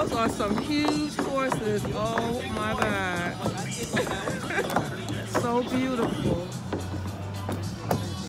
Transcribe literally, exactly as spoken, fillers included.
Those are some huge horses. Oh my God. So beautiful.